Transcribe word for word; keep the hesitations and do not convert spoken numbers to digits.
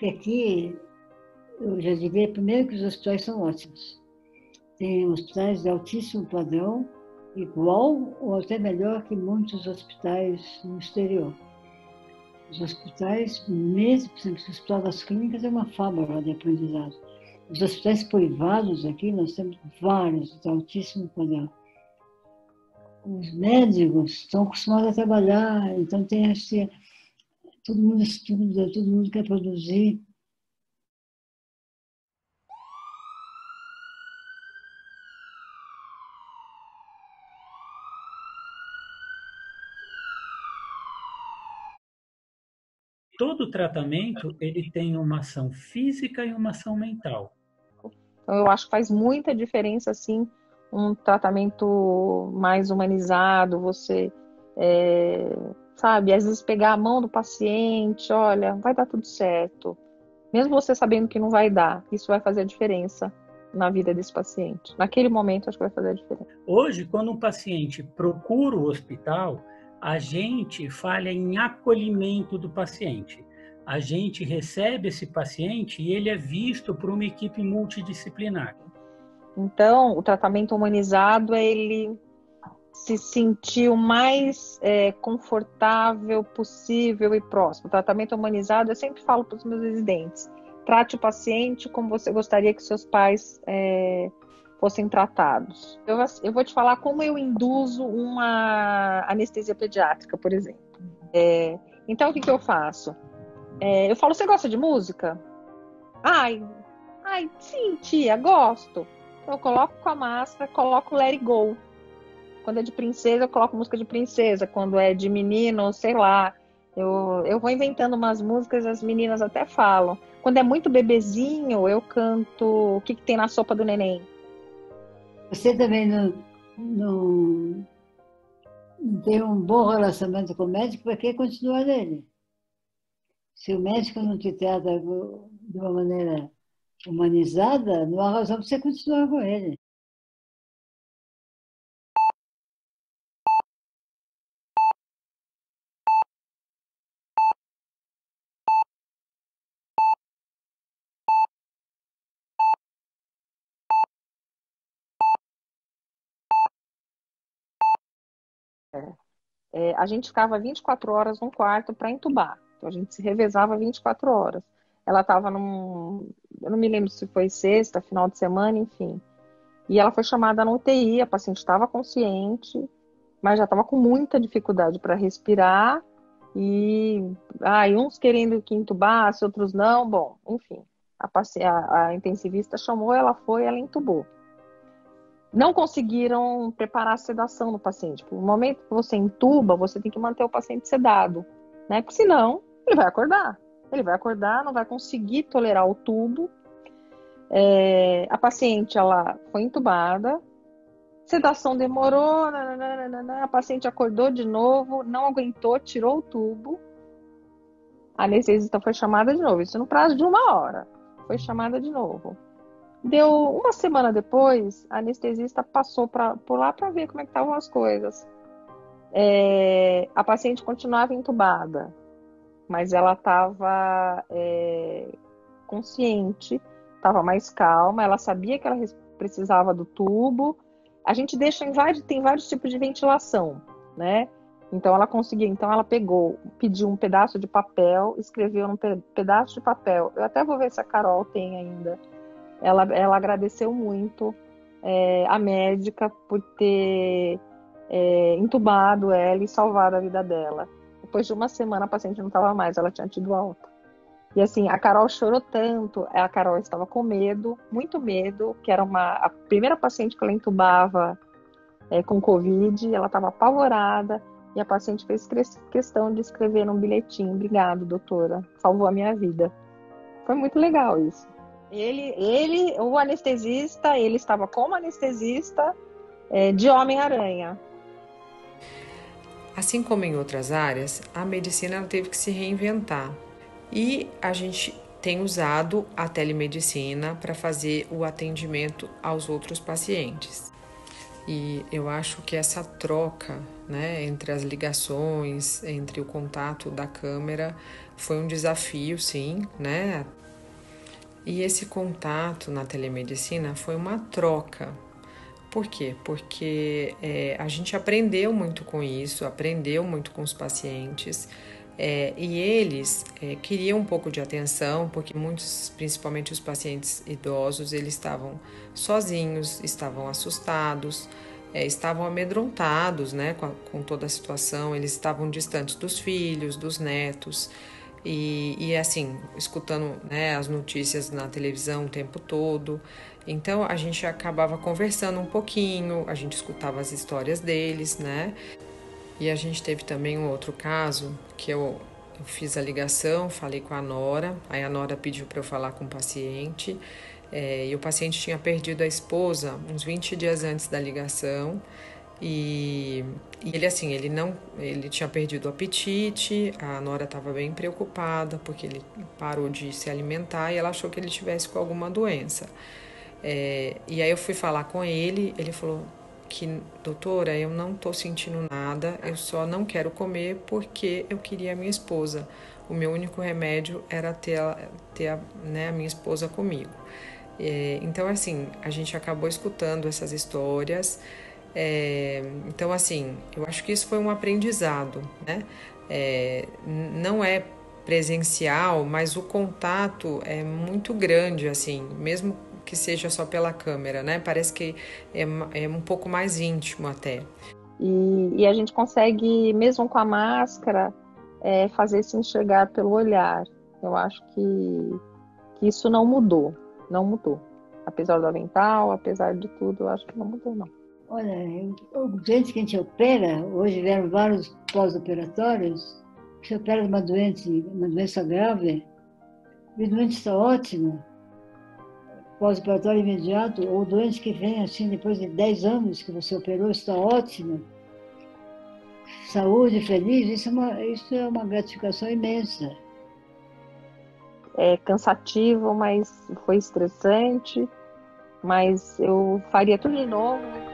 Porque aqui, eu já diria primeiro que os hospitais são ótimos. Tem hospitais de altíssimo padrão, igual ou até melhor que muitos hospitais no exterior. Os hospitais, mesmo, por exemplo, o Hospital das Clínicas é uma fábrica de aprendizado. Os hospitais privados aqui, nós temos vários de altíssimo padrão. Os médicos estão acostumados a trabalhar, então tem esse, todo mundo estuda, todo mundo quer produzir. Todo tratamento ele tem uma ação física e uma ação mental. Então, eu acho que faz muita diferença, assim, um tratamento mais humanizado, você, é, sabe, às vezes pegar a mão do paciente, olha, vai dar tudo certo. Mesmo você sabendo que não vai dar, isso vai fazer a diferença na vida desse paciente. Naquele momento, acho que vai fazer a diferença. Hoje, quando um paciente procura o hospital, a gente falha em acolhimento do paciente. A gente recebe esse paciente e ele é visto por uma equipe multidisciplinar. Então, o tratamento humanizado é ele se sentir o mais é, confortável possível e próximo. O tratamento humanizado, eu sempre falo para os meus residentes, trate o paciente como você gostaria que seus pais é, fossem tratados. Eu, eu vou te falar como eu induzo uma anestesia pediátrica, por exemplo. É, então, o que, que eu faço? É, eu falo, você gosta de música? Ai, ai, sim, tia, gosto. Então, eu coloco com a máscara, coloco Let It Go. Quando é de princesa, eu coloco música de princesa. Quando é de menino, sei lá. Eu, eu vou inventando umas músicas, as meninas até falam. Quando é muito bebezinho, eu canto O que, que tem na sopa do neném. Você também não, não, não tem um bom relacionamento com o médico, para que continuar nele? Se o médico não te trata de uma maneira humanizada, não há razão para você continuar com ele. É, a gente ficava vinte e quatro horas num quarto para entubar. Então a gente se revezava vinte e quatro horas. Ela estava num. Eu não me lembro se foi sexta, final de semana, enfim. E ela foi chamada na U T I, a paciente estava consciente, mas já estava com muita dificuldade para respirar. E ah, e uns querendo que entubasse, outros não. Bom, enfim. A, paci... a, a intensivista chamou, ela foi, ela entubou. Não conseguiram preparar a sedação do paciente. No momento que você entuba, você tem que manter o paciente sedado, né? Porque senão ele vai acordar. Ele vai acordar, não vai conseguir tolerar o tubo. É, a paciente ela foi entubada, sedação demorou, nananana, a paciente acordou de novo, não aguentou, tirou o tubo. A anestesista foi chamada de novo, isso no prazo de uma hora. Foi chamada de novo. Deu uma semana depois, a anestesista passou pra, por lá para ver como é que estavam as coisas. É, a paciente continuava entubada, mas ela estava é, consciente, estava mais calma, ela sabia que ela precisava do tubo. A gente deixa em vários, tem vários tipos de ventilação, né? Então ela conseguiu, então ela pegou, pediu um pedaço de papel, escreveu num pedaço de papel. Eu até vou ver se a Carol tem ainda. Ela, ela agradeceu muito é, a médica por ter é, entubado ela e salvado a vida dela. Depois de uma semana a paciente não estava mais, ela tinha tido alta. E assim, a Carol chorou tanto, a Carol estava com medo, muito medo, que era uma, a primeira paciente que ela entubava é, com Covid, ela estava apavorada, e a paciente fez questão de escrever num bilhetinho, obrigado, doutora, salvou a minha vida. Foi muito legal isso. Ele, ele, o anestesista, ele estava como anestesista é, de Homem-Aranha. Assim como em outras áreas, a medicina teve que se reinventar. E a gente tem usado a telemedicina para fazer o atendimento aos outros pacientes. E eu acho que essa troca, né, entre as ligações, entre o contato da câmera, foi um desafio, sim, né? E esse contato na telemedicina foi uma troca. Por quê? Porque é, a gente aprendeu muito com isso, aprendeu muito com os pacientes, é, e eles é, queriam um pouco de atenção, porque muitos, principalmente os pacientes idosos, eles estavam sozinhos, estavam assustados, é, estavam amedrontados, né, com, a, com toda a situação, eles estavam distantes dos filhos, dos netos, e, e assim, escutando, né, as notícias na televisão o tempo todo. Então a gente acabava conversando um pouquinho, a gente escutava as histórias deles, né? E a gente teve também um outro caso que eu, eu fiz a ligação, falei com a Nora, aí a Nora pediu para eu falar com o paciente, é, e o paciente tinha perdido a esposa uns vinte dias antes da ligação, e, e ele assim, ele não, ele tinha perdido o apetite, a Nora estava bem preocupada porque ele parou de se alimentar e ela achou que ele tivesse com alguma doença. É, e aí eu fui falar com ele, ele falou que, doutora, eu não tô sentindo nada, eu só não quero comer porque eu queria a minha esposa. O meu único remédio era ter, ter a, né, a minha esposa comigo. É, então, assim, a gente acabou escutando essas histórias. É, então, assim, eu acho que isso foi um aprendizado, né? É, não é presencial, mas o contato é muito grande, assim, mesmo que seja só pela câmera, né? Parece que é, é um pouco mais íntimo até. E, e a gente consegue, mesmo com a máscara, é, fazer se enxergar pelo olhar. Eu acho que, que isso não mudou, não mudou. Apesar do avental, apesar de tudo, eu acho que não mudou, não. Olha, gente que a gente opera, hoje vieram vários pós-operatórios, que se opera de uma doença, uma doença grave, e o doente está ótimo, pós-operatório imediato, ou doente que vem assim depois de dez anos que você operou, está ótimo, saúde, feliz, isso é uma, isso é uma gratificação imensa. É cansativo, mas foi estressante, mas eu faria tudo de novo.